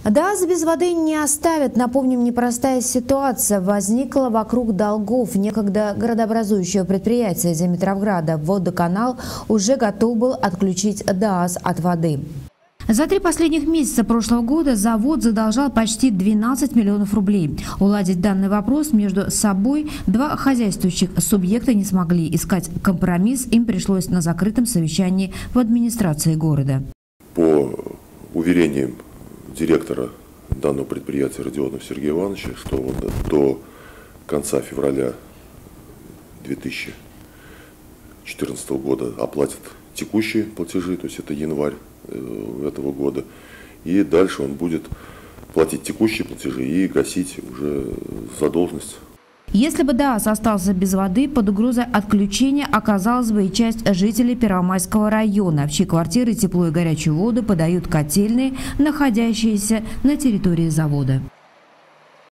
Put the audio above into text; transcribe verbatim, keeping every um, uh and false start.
ДААС без воды не оставят. Напомним, непростая ситуация возникла вокруг долгов. Некогда городообразующее предприятие Димитровграда «Водоканал» уже готов был отключить ДААС от воды. За три последних месяца прошлого года завод задолжал почти двенадцать миллионов рублей. Уладить данный вопрос между собой два хозяйствующих субъекта не смогли. Искать компромисс им пришлось на закрытом совещании в администрации города. По уверениям директора данного предприятия Родионова Сергея Ивановича, что он до конца февраля две тысячи четырнадцатого года оплатит текущие платежи, то есть это январь этого года, и дальше он будет платить текущие платежи и гасить уже задолженность. Если бы ДААС остался без воды, под угрозой отключения оказалась бы и часть жителей Первомайского района, в чьи квартиры тепло и горячую воду подают котельные, находящиеся на территории завода.